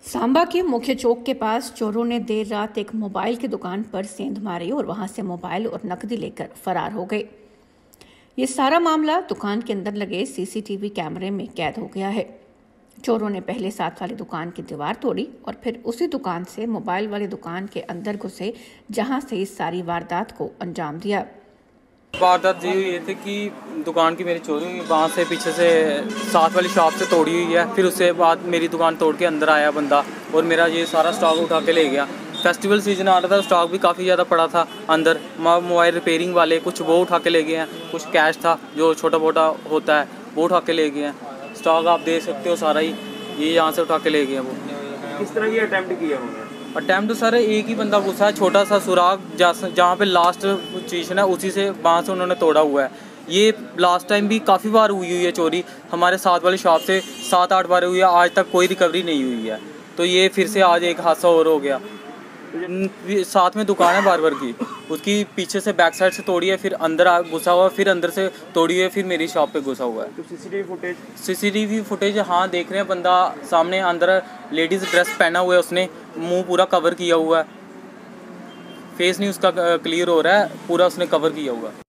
सांबा के मुख्य चौक के पास चोरों ने देर रात एक मोबाइल की दुकान पर सेंध मारी और वहां से मोबाइल और नकदी लेकर फरार हो गए। ये सारा मामला दुकान के अंदर लगे सीसीटीवी कैमरे में कैद हो गया है। चोरों ने पहले साथ वाली दुकान की दीवार तोड़ी और फिर उसी दुकान से मोबाइल वाली दुकान के अंदर घुसे, जहां से इस सारी वारदात को अंजाम दिया। वारदात ये थी कि दुकान की मेरी चोरी हुई, वहाँ से पीछे से साथ वाली शॉप से तोड़ी हुई है। फिर उसके बाद मेरी दुकान तोड़ के अंदर आया बंदा और मेरा ये सारा स्टॉक उठा के ले गया। फेस्टिवल सीजन आ रहा था, स्टॉक भी काफ़ी ज़्यादा पड़ा था अंदर। मोबाइल रिपेयरिंग वाले कुछ वो उठा के ले गए हैं, कुछ कैश था जो छोटा मोटा होता है वो उठा के ले गए हैं। स्टॉक आप देख सकते हो सारा ही ये यहाँ से उठा के ले गए वो। किस तरह की अटैम्प्ट किया उन्होंने? अटैम्प्ट सर एक ही बंदा घुसा है, छोटा सा सुराग जहाँ पे लास्ट स्टेशन है उसी से वहाँ से उन्होंने तोड़ा हुआ है। ये लास्ट टाइम भी काफ़ी बार हुई है चोरी, हमारे साथ वाली शॉप से 7-8 बार हुई है, आज तक कोई रिकवरी नहीं हुई है। तो ये फिर से आज एक हादसा और हो गया। साथ में दुकान है बार्बर की, उसकी पीछे से बैक साइड से तोड़ी है, फिर अंदर घुसा हुआ है, फिर अंदर से तोड़ी है, फिर मेरी शॉप पे घुसा हुआ है। तो सीसीटीवी फुटेज हाँ देख रहे हैं, बंदा सामने अंदर लेडीज़ ड्रेस पहना हुआ है, उसने मुंह पूरा कवर किया हुआ है, फेस नहीं उसका क्लियर हो रहा है, पूरा उसने कवर किया हुआ है।